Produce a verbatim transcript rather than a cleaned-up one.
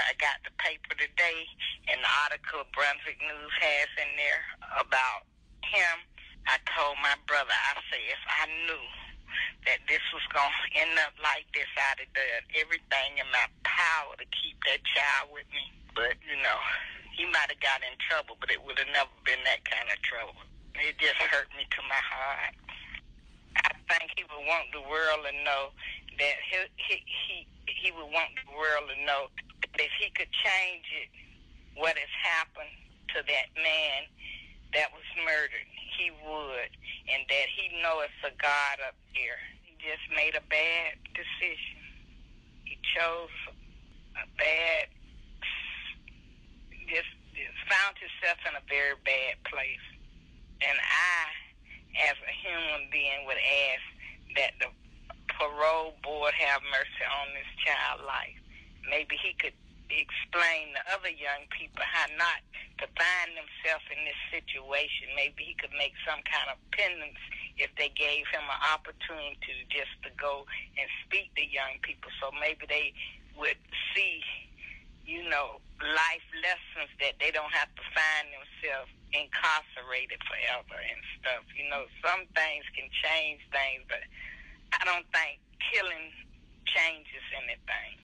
I got the paper today, and the article Brunswick News has in there about him. I told my brother, I said, if I knew that this was going to end up like this, I'd have done everything in my power to keep that child with me. But, you know, he might have got in trouble, but it would have never been that kind of trouble. It just hurt me to my heart. I think he would want the world to know that he, he, he, he would want the world to know that if he could change it, what has happened to that man that was murdered, he would, and that he knows it's a God up there. He just made a bad decision. He chose a bad, just, just found himself in a very bad place. And I, as a human being, would ask that the parole board have mercy on this child's life. Maybe he could explain to other young people how not to find themselves in this situation. Maybe he could make some kind of penance if they gave him an opportunity just to go and speak to young people, so maybe they would see, you know, life lessons that they don't have to find themselves incarcerated forever and stuff. You know, some things can change things, but I don't think killing changes anything.